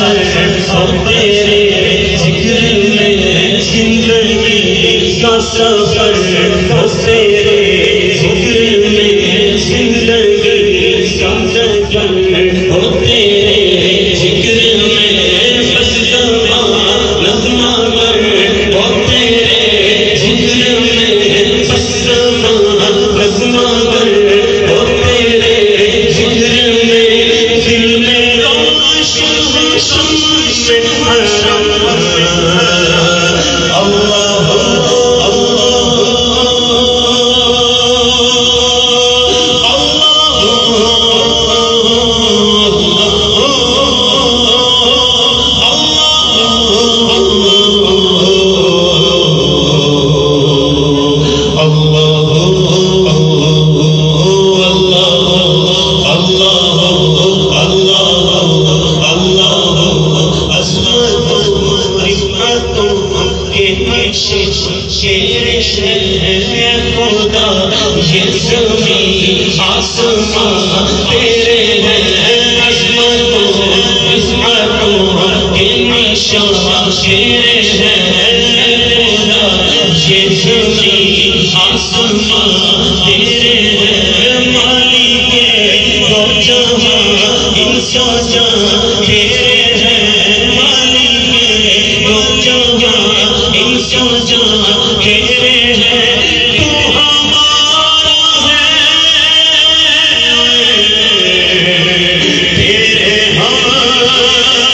سفر اور تیرے ذکر میں زندگی کا سفر اور تیرے ذکر میں زندگی کا سفر اور تیرے ذکر میں بس زبان نغمہ گر اور تیرے ذکر میں بس زبان نغمہ گر اور تیرے ذکر میں دل میں روشن شمس شیر خدا یہ زمین آسمان تیرے ہیں عظمتوں کے نشان شیر ہے خدا یہ زمین آسمان تیرے ہیں مالک دو جہاں انسان جہاں تیرے ہیں مالک دو جہاں انسان جہاں تیرے ہیں تو ہمارا ہے تیرے ہمارا